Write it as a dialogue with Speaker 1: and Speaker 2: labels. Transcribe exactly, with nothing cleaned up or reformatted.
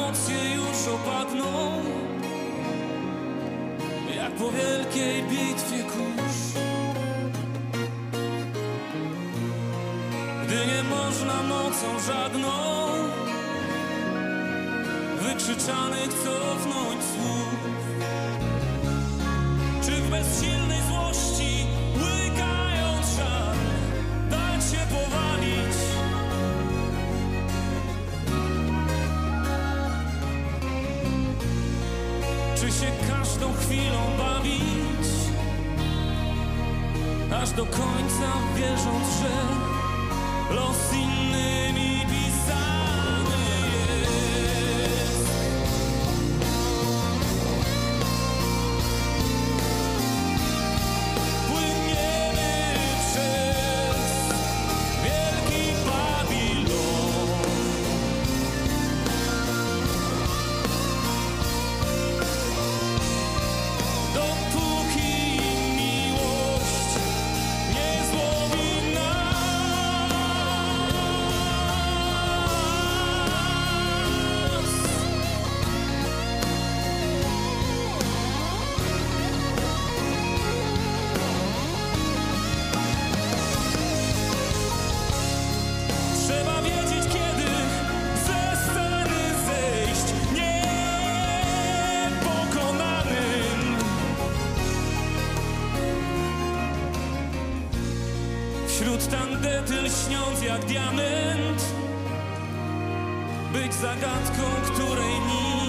Speaker 1: emocje już opadną, jak po wielkiej bitwie kurz. Gdy nie można mocą żadną wykrzyczanych cofnąć słów, czy w bezsilnej złości łykając żal dać się powalić. Czy się każdą chwilą bawić, aż do końca wierząc, że los innymi pisany jest. Płyniemy przez wielki Babilon, dopóki miłość nie złowi nas. Trzeba wiedzieć, kiedy ze sceny zejść niepokonanym. Wśród tandety lśniąc jak diament, być zagadką, której nikt